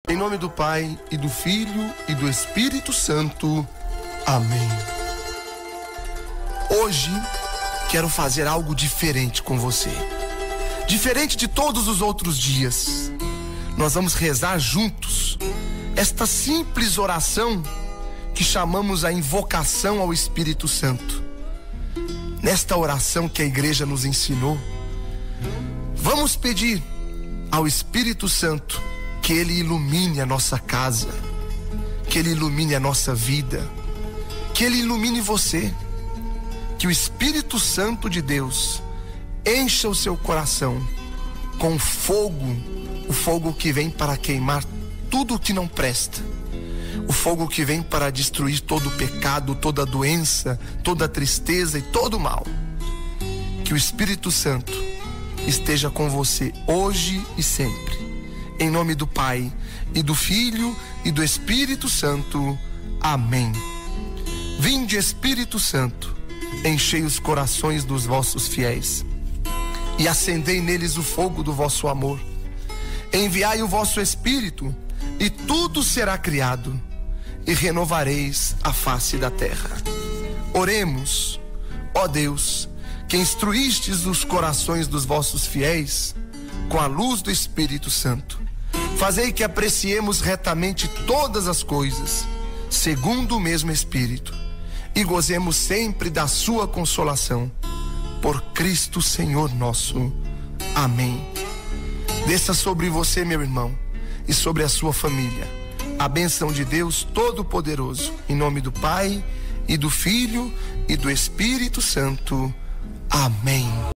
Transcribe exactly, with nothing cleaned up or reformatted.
Em nome do Pai, e do Filho, e do Espírito Santo. Amém. Hoje, quero fazer algo diferente com você. Diferente de todos os outros dias. Nós vamos rezar juntos esta simples oração que chamamos a invocação ao Espírito Santo. Nesta oração que a igreja nos ensinou, vamos pedir ao Espírito Santo que Ele ilumine a nossa casa, que Ele ilumine a nossa vida, que Ele ilumine você, que o Espírito Santo de Deus encha o seu coração com fogo, o fogo que vem para queimar tudo o que não presta, o fogo que vem para destruir todo o pecado, toda a doença, toda a tristeza e todo o mal. Que o Espírito Santo esteja com você hoje e sempre. Em nome do Pai, e do Filho, e do Espírito Santo. Amém. Vinde, Espírito Santo, enchei os corações dos vossos fiéis, e acendei neles o fogo do vosso amor. Enviai o vosso Espírito, e tudo será criado, e renovareis a face da terra. Oremos. Ó Deus, que instruístes os corações dos vossos fiéis com a luz do Espírito Santo, fazei que apreciemos retamente todas as coisas, segundo o mesmo Espírito, e gozemos sempre da sua consolação. Por Cristo Senhor nosso. Amém. Desça sobre você, meu irmão, e sobre a sua família, a bênção de Deus Todo-Poderoso, em nome do Pai, e do Filho, e do Espírito Santo. Amém.